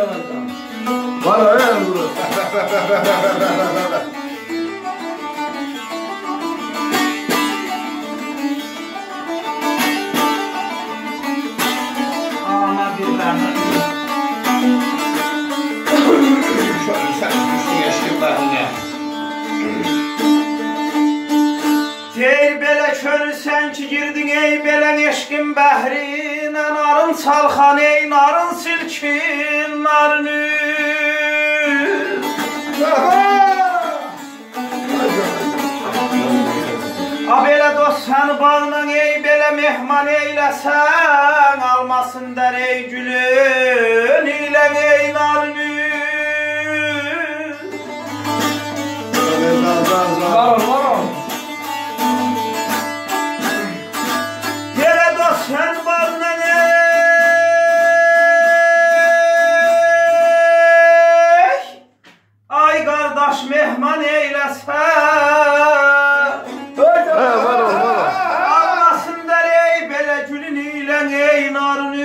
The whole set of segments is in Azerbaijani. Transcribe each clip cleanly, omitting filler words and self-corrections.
Ramazan. Var öyle burası. Ana bir tane. Şöyle sen düştün eşkin bahine. Deyir belə körürsən ki, girdin ey belən eşqin bəhrinə, narın çalxan ey narın silkin, narın A belə dost səni bağla ey belə mehman eyləsən, almasın dər ey gülün ilə ey narın Var ol. Yerə dost sən bağla ey ay qardaş mehman eyləsən, Var ol. almasın dər ey belə gülün ilə ey narın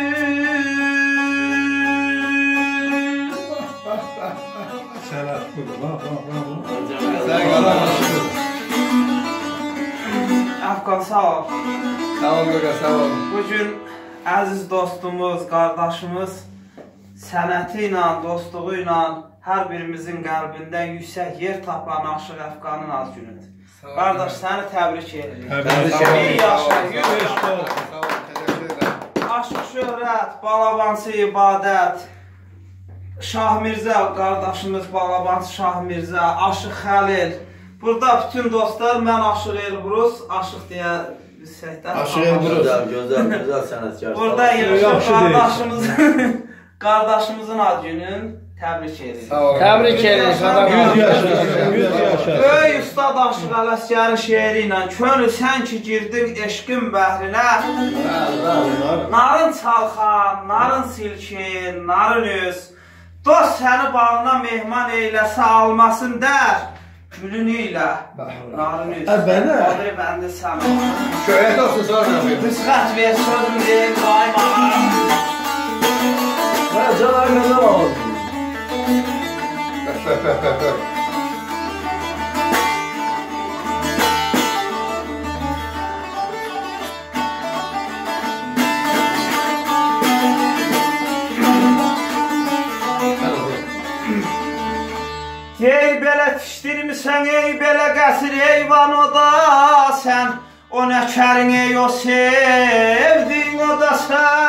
Selat budur. Bak. Sen kalamazsın. Əfqan sağ ol. Sağ ol Gökhan, sağ ol. Bugün əziz dostumuz, qardaşımız sənəti ilə, dostluğu ilə hər birimizin qəlbində yüksək yer tapan Aşıq Əfqanın az günüdür. Qardaş, səni təbrik edirik. Təbrik İyi ederim. yaşa, yüz Sağ yaşa. ol. Sağ ol, teşekkür ederim. Aşıq şöhrət, balabansı ibadət, Şah Mirzə, qardaşımız balabansı Şah Mirzə, Aşıq Xəlil. Burada bütün dostlar, mən Aşıq Elbrus, Aşıq deyə səhətdən. Aşıq Elbrus. Gözəl sənətkar. Burada yaşa Yaxşı qardaşımızın ad günün təbrik edirik. Sağ ol. Təbrik edir. 100 yaşa. Böyük ustad Aşıq Ələsgərin şeiri ilə könül sən ki girdin eşqin bəhrinə, narın çalxan, narın silkin, narın üz, dost səni bağına mehman eyləsə almasın dər, gülün ilə, narın üz. Bənə? Adri bəndi sən. Şöhret olsun sonra. Rüsxət ver sözüm deyim qaymağa. Can aymandan alalım. Ey belə tişdirmisən, ey belə qəsir eyvan o da sən, o nəkərin ey o sevdin o da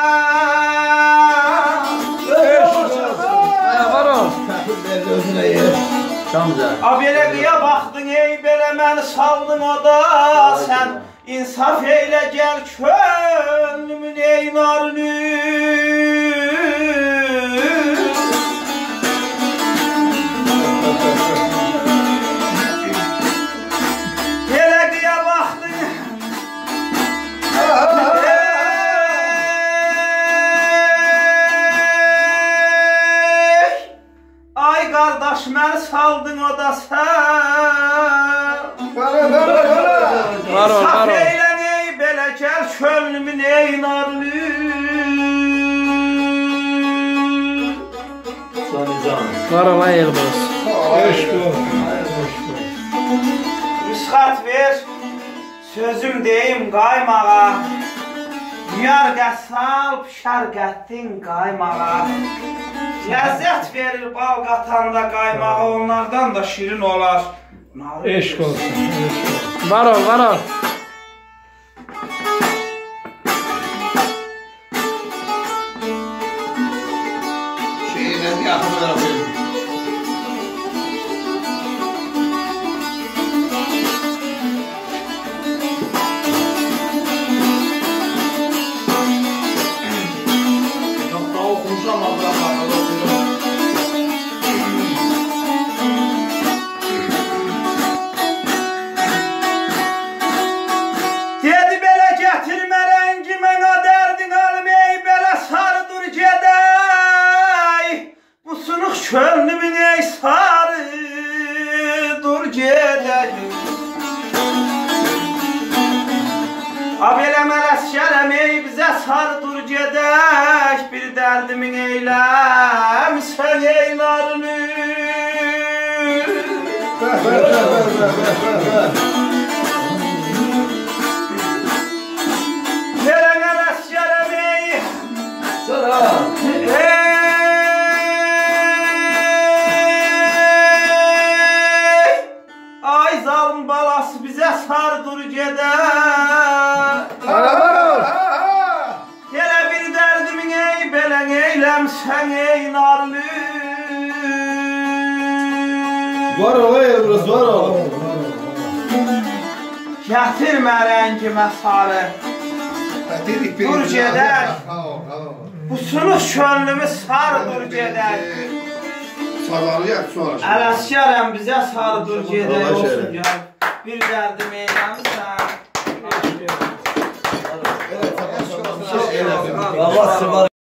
sən. Var ol. Özüne yer. Şamca. A belə qıya baxdın, ey belə məni saldın o da sən, insaf eylə gəl könlümün ey narını. Belə qıya baxdın, ay qardaş məni saldın o da sən. Var ol. İnsaf eylən ey belə gəl könlümün ey narlı. Var ol ay Elbrus. Eşk ol. Rüsxət ver, sözüm deyim qaymağa. Yar qəssal pişər qəddin qaymağa. Ləzzət verir bal qatanda qaymağa, onlardan da şirin olar. Eşk olsun. Var ol. Şeyden yakını tarafıyım. Yok da okumuşam Allah'a. derdimin eyləmsən eylarını. Gələn Ələsgərəm ey, ay zalım balası bizə sardır gedər. Gələ bir dərdimin ey belən eyləmsən ey narlı. Var ol Elbrus, var ol. Gətirmə rəngimə sarı. Dur gedər. Bu sunuz könlümü sardır gedər. Sarılayak sonra. Ələsgərəm bizə sardır gedər olsun gəl. Bir dərdim eyləmsən. Allah